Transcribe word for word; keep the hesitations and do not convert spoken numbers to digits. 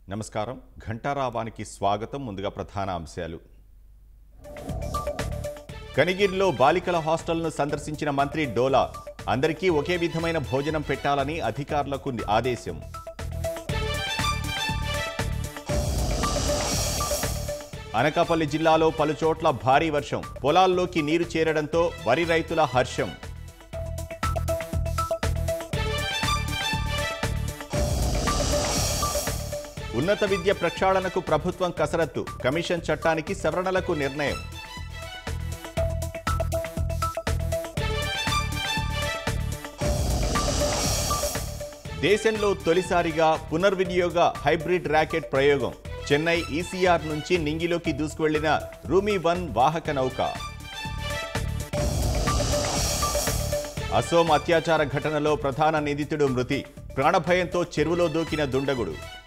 నమస్కారం ఘంటారావానికి స్వాగతం ముందుగా ప్రధాన అంశాలు కనిగిరిలో బాలికల హాస్టల్ను సందర్శించిన మంత్రి డోలా అందరికీ ఒకే విధమైన భోజనం పెట్టాలని అధికారులకు ఆదేశం అనకాపల్లి జిల్లాలో పలు చోట్ల భారీ వర్షం పొలాల్లోకి నీరు చేరడంతో వరి రైతుల హర్షం ఉన్నత విద్య ప్రక్షాళనకు ప్రభుత్వం కసరత్తు కమిషన్ చట్టానికి సవరణలకు నిర్ణయం దేశంలో తొలిసారిగా పునర్వినియోగ హైబ్రిడ్ ర్యాకెట్ ప్రయోగం చెన్నై ఈసీఆర్ నుంచి నింగిలోకి దూసుకువెళ్లిన రూమీ వన్ వాహక నౌక అసోం అత్యాచార ఘటనలో ప్రధాన నిందితుడు మృతి ప్రాణభయంతో చెరువులో దూకిన దుండగుడు